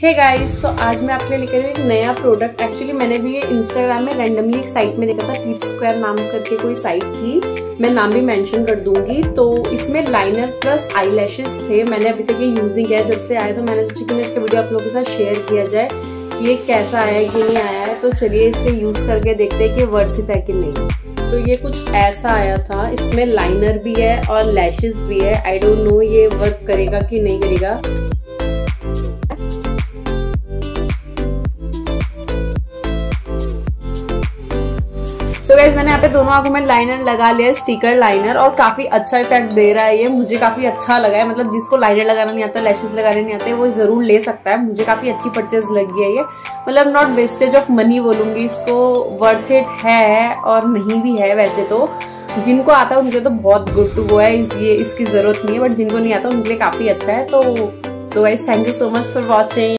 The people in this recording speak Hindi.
हे गाइस, तो आज मैं आपके लिए लेकर आई हूँ एक नया प्रोडक्ट। एक्चुअली मैंने भी ये इंस्टाग्राम में रैंडमली एक साइट में देखा था, टीप स्क्वायर नाम करके कोई साइट थी, मैं नाम भी मेंशन कर दूंगी। तो इसमें लाइनर प्लस आई लैशेस थे। मैंने अभी तक ये यूज नहीं किया है, जब से आया तो मैंने सोचा कि मैं इसका वीडियो आप लोगों के साथ शेयर किया जाए कि ये कैसा आया है कि नहीं आया है। तो चलिए इसे यूज करके देखते हैं कि वर्थ इट है कि नहीं। तो ये कुछ ऐसा आया था, इसमें लाइनर भी है और लैशेस भी है। आई डोंट नो ये वर्क करेगा कि नहीं करेगा। तो गाइस मैंने यहाँ पे दोनों आंखों में लाइनर लगा लिया है, स्टिकर लाइनर, और काफी अच्छा इफेक्ट दे रहा है ये। मुझे काफी अच्छा लगा है। मतलब जिसको लाइनर लगाना नहीं आता, लैशेस लगाने नहीं आते, वो जरूर ले सकता है। मुझे काफी अच्छी परचेज लगी है ये। मतलब नॉट वेस्टेज ऑफ मनी बोलूंगी इसको, वर्थ इट है और नहीं भी है। वैसे तो जिनको आता है उनके तो बहुत गुड टू गो है, ये इसकी जरूरत नहीं है, बट जिनको नहीं आता उनके लिए काफी अच्छा है। तो so guys, thank you so much for watching.